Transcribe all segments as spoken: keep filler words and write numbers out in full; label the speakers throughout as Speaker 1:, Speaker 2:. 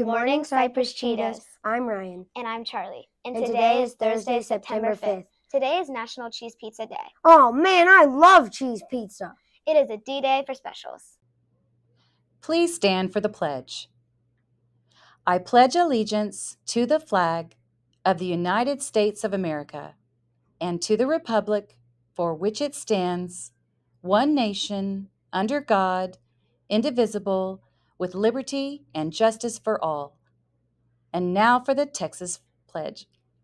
Speaker 1: morning, Cypress Cheetahs. I'm Ryan.
Speaker 2: And I'm Charlie. And,
Speaker 1: And
Speaker 2: today,
Speaker 1: today
Speaker 2: is
Speaker 1: is Thursday, September fifth.
Speaker 2: Today is National Cheese Pizza Day.
Speaker 1: Oh man, I love cheese pizza.
Speaker 2: It is a D-Day for specials.
Speaker 3: Please stand for the pledge. I pledge allegiance to the flag of the United States of America and to the republic for which it stands, one nation, under God, indivisible, with liberty and justice for all. And now for the Texas pledge.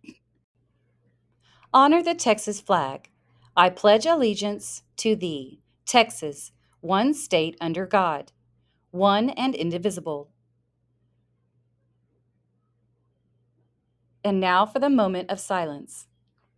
Speaker 3: Honor the Texas flag. I pledge allegiance to thee, Texas, one state under God, one and indivisible. And now for the moment of silence.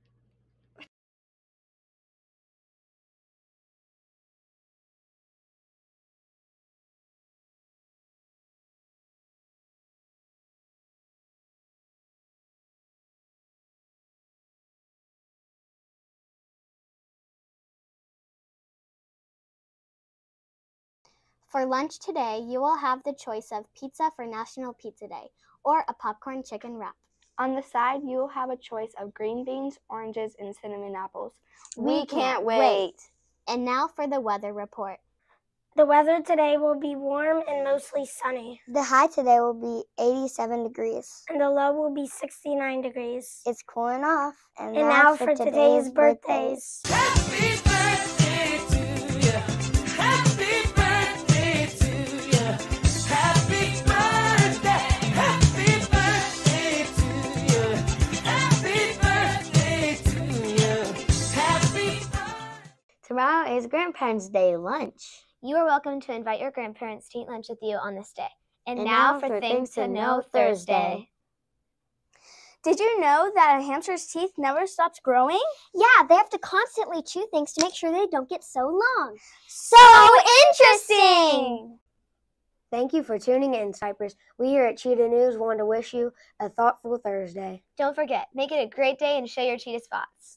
Speaker 2: For lunch today, you will have the choice of pizza for National Pizza Day or a popcorn chicken wrap.
Speaker 4: On the side, you will have a choice of green beans, oranges, and cinnamon apples.
Speaker 2: We can't wait. And now for the weather report.
Speaker 5: The weather today will be warm and mostly sunny.
Speaker 6: The high today will be eighty-seven degrees.
Speaker 5: And the low will be sixty-nine degrees.
Speaker 6: It's cooling off.
Speaker 5: And, and now, now for today's, today's birthdays.
Speaker 7: Happy birthday to you. Happy birthday to you. Happy birthday. Happy birthday to you. Happy birthday to you. Happy birthday.
Speaker 6: Tomorrow is Grandparents' Day lunch.
Speaker 2: You are welcome to invite your grandparents to eat lunch with you on this day. And,
Speaker 6: and
Speaker 2: now,
Speaker 6: now
Speaker 2: for
Speaker 6: for
Speaker 2: Things to Know
Speaker 6: Thursday.
Speaker 2: Thursday.
Speaker 4: Did you know that a hamster's teeth never stops growing?
Speaker 2: Yeah, they have to constantly chew things to make sure they don't get so long.
Speaker 4: So interesting!
Speaker 1: Thank you for tuning in, Cypress. We here at Cheetah News want to wish you a thoughtful Thursday.
Speaker 2: Don't forget, make it a great day and show your cheetah spots.